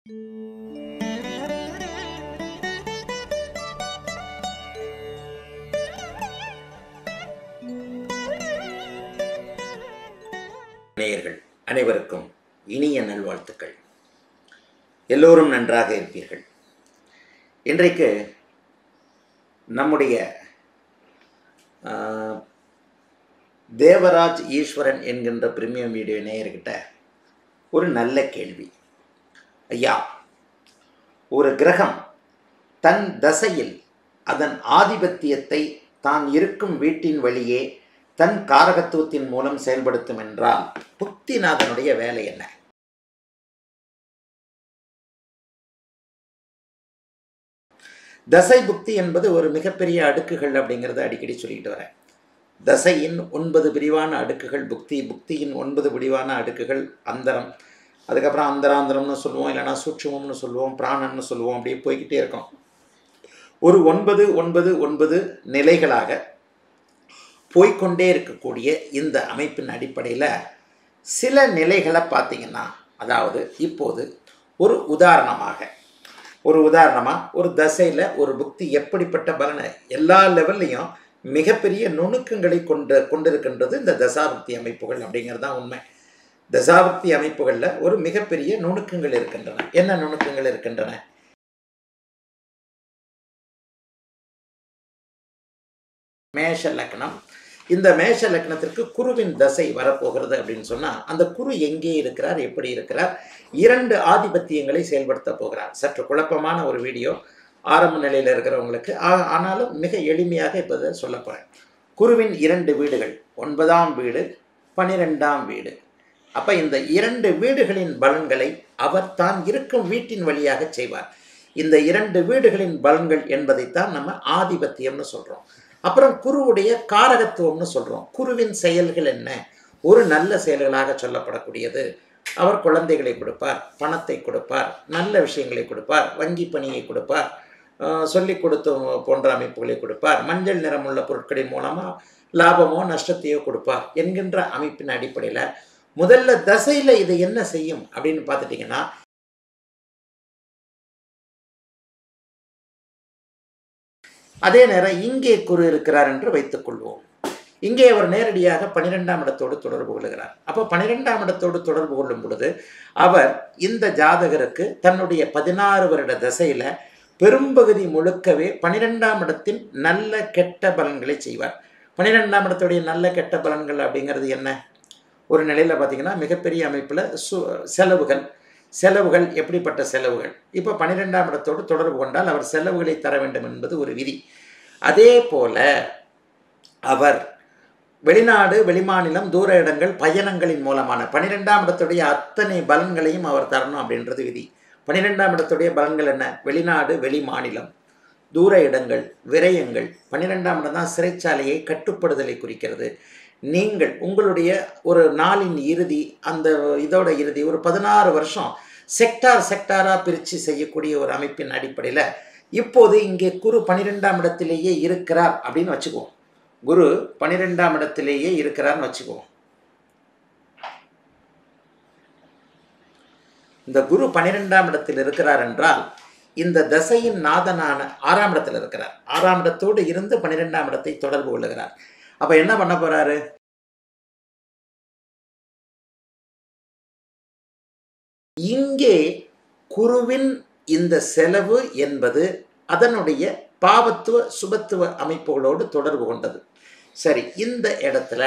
நேயர்கள் அனைவருக்கும் இனிய நல்வாழ்த்துக்கள். எல்லோரும் நன்றாக இருப்பீர்கள். இன்றைக்கு நம்முடைய தேவராஜ் ஈஸ்வரன் என்கின்ற பிரீமியம் வீடியோ நேயர்கிட்ட ஒரு நல்ல கேள்வி. ஐயா, ஒரு கிரகம் தன் தசையில் அதன் ஆதிபத்தியத்தை தான் இருக்கும் வீட்டின் வழியே தன் காரகத்துவத்தின் மூலம் செயல்படுத்தும் என்றால் புக்திநாதனுடைய வேலை என்ன? தசை புக்தி என்பது ஒரு மிகப்பெரிய அடுக்குகள் அப்படிங்கிறத அடிக்கடி சொல்லிட்டு வரேன். தசையின் 9 விரிவான அடுக்குகள் புக்தி, புக்தியின் 9 விரிவான அடுக்குகள் அந்தரம், அதுக்கப்புறம் அந்தராந்தரம்னு சொல்லுவோம், இல்லைனா சூட்சுமம்னு சொல்லுவோம், பிராணன்னு சொல்லுவோம். அப்படியே போய்கிட்டே இருக்கோம். ஒரு 9 நிலைகளாக போய்கொண்டே இருக்கக்கூடிய இந்த அமைப்பின் அடிப்படையில் சில நிலைகளை பார்த்தீங்கன்னா, அதாவது இப்போது ஒரு உதாரணமாக ஒரு தசையில் ஒரு புக்தி எப்படிப்பட்ட பலனை எல்லா லெவல்லையும் மிகப்பெரிய நுணுக்கங்களை கொண்டிருக்கின்றது இந்த தசாபக்தி அமைப்புகள் அப்படிங்கிறது தான் உண்மை. தசாபக்தி அமைப்புகளில் ஒரு மிகப்பெரிய நுணுக்கங்கள் இருக்கின்றன. என்ன நுணுக்கங்கள் இருக்கின்றன? மேஷ லக்னம். இந்த மேஷ லக்னத்திற்கு குருவின் தசை வரப்போகிறது அப்படின்னு சொன்னால், அந்த குரு எங்கே இருக்கிறார், எப்படி இருக்கிறார், 2 ஆதிபத்தியங்களை செயல்படுத்த போகிறார். சற்று குழப்பமான ஒரு வீடியோ ஆரம்ப நிலையில் இருக்கிறவங்களுக்கு, ஆனாலும் மிக எளிமையாக இப்போ சொல்ல போகிறேன். குருவின் 2 வீடுகள், 9ஆம் வீடு, 12ஆம் வீடு. அப்போ இந்த 2 வீடுகளின் பலன்களை அவர் தான் இருக்கும் வீட்டின் வழியாக செய்வார். இந்த 2 வீடுகளின் பலன்கள் என்பதைத்தான் நம்ம ஆதிபத்தியம்னு சொல்கிறோம். அப்புறம் குருவுடைய காரகத்துவம்னு சொல்கிறோம். குருவின் செயல்கள் என்ன? ஒரு நல்ல செயல்களாக சொல்லப்படக்கூடியது. அவர் குழந்தைகளை கொடுப்பார், பணத்தை கொடுப்பார், நல்ல விஷயங்களை கொடுப்பார், வங்கி பணியை கொடுப்பார், சொல்லிக் கொடுத்த போன்ற அமைப்புகளை கொடுப்பார், மஞ்சள் நிறமுள்ள பொருட்களின் மூலமாக லாபமோ நஷ்டத்தையோ கொடுப்பார் என்கின்ற அமைப்பின் அடிப்படையில் முதல்ல தசையில் இது என்ன செய்யும் அப்படின்னு பார்த்துட்டிங்கன்னா, அதே நேரம் இங்கே குரு இருக்கிறார் என்று வைத்துக்கொள்வோம். இங்கே அவர் நேரடியாக 12ஆம் இடத்தோடு தொடர்பு கொள்கிறார். அப்போ 12ஆம் இடத்தோடு தொடர்பு கொள்ளும் பொழுது அவர் இந்த ஜாதகருக்கு தன்னுடைய 16 வருட தசையில் பெரும்பகுதி முழுக்கவே 12ஆம் இடத்தின் நல்ல கெட்ட பலன்களை செய்வார். 12ஆம் இடத்துடைய நல்ல கெட்ட பலன்கள் அப்படிங்கிறது என்ன? ஒரு நிலையில் பார்த்திங்கன்னா மிகப்பெரிய அமைப்பில் செலவுகள் எப்படிப்பட்ட செலவுகள்? இப்போ 12ஆம் இடத்தோடு தொடர்பு கொண்டால் அவர் செலவுகளை தர வேண்டும் என்பது ஒரு விதி. அதே போல அவர் வெளிநாடு, வெளிமாநிலம், தூர இடங்கள், பயணங்களின் மூலமான 12ஆம் இடத்துடைய அத்தனை பலன்களையும் அவர் தரணும் அப்படின்றது விதி. 12ஆம் இடத்துடைய பலன்கள் என்ன? வெளிநாடு, வெளிமாநிலம், தூர இடங்கள், விரயங்கள். 12ஆம் இடம் தான் சிறைச்சாலையை கட்டுப்படுதலை குறிக்கிறது. நீங்கள் உங்களுடைய ஒரு நாளின் இறுதி, அந்த இதோட இறுதி ஒரு 16 வருஷம் செக்டாராக பிரித்து செய்யக்கூடிய ஒரு அமைப்பின் அடிப்படையில் இப்போது இங்கே குரு 12ஆம் இடத்திலேயே இருக்கிறார் அப்படின்னு வச்சுக்குவோம். குரு 12ஆம் இடத்திலேயே இருக்கிறார்னு வச்சுக்குவோம். இந்த குரு 12ஆம் இடத்தில் இருக்கிறார் என்றால் இந்த தசையின் நாதனான 6ஆம் இடத்தில் இருக்கிறார். 6ஆம் இடத்தோடு இருந்து 12ஆம் இடத்தை தொடர்பு கொள்ளுகிறார். அப்போ என்ன பண்ண போறாரு? இங்கே குருவின் இந்த செலவு என்பது அதனுடைய பாவத்துவ சுபத்துவ அமைப்புகளோடு தொடர்பு கொண்டது. சரி, இந்த இடத்துல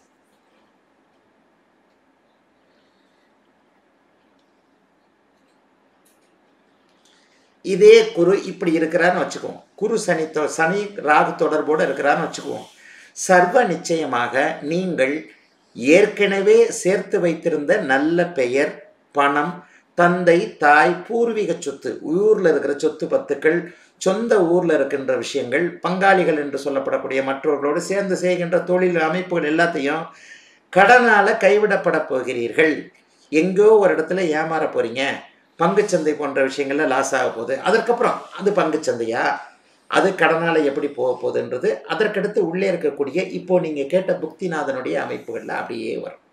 இதே குரு இப்படி இருக்கிறான்னு வச்சுக்குவோம். குரு சனி ராகு தொடர்போடு இருக்கிறான்னு வச்சுக்குவோம். சர்வ நிச்சயமாக நீங்கள் ஏற்கனவே சேர்த்து வைத்திருந்த நல்ல பெயர், பணம், தந்தை, தாய், பூர்வீக சொத்து, ஊரில் இருக்கிற சொத்து பத்துக்கள், சொந்த ஊரில் இருக்கின்ற விஷயங்கள், பங்காளிகள் என்று சொல்லப்படக்கூடிய மற்றவர்களோடு சேர்ந்து செய்கின்ற தொழில் அமைப்புகள் எல்லாத்தையும் கடனால் கைவிடப்பட போகிறீர்கள். எங்கோ ஒரு இடத்துல ஏமாற போகிறீங்க. பங்குச்சந்தை போன்ற விஷயங்கள்ல லாஸ் ஆக போகுது. அதற்கப்புறம் அது பங்குச்சந்தையா, அது கடனால் எப்படி போக போகுதுன்றது அதற்கடுத்து உள்ளே இருக்கக்கூடிய இப்போ நீங்கள் கேட்ட புக்திநாதனுடைய அமைப்புகளில் அப்படியே வரும்.